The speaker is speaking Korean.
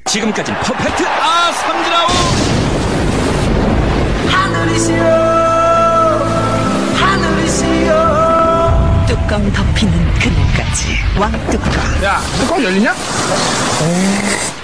지금까진 퍼펙트. 삼진 아웃. 하늘이시여 하늘이시여. 뚜껑 덮이는 그늘까지 왕뚜껑. 야, 뚜껑 열리냐?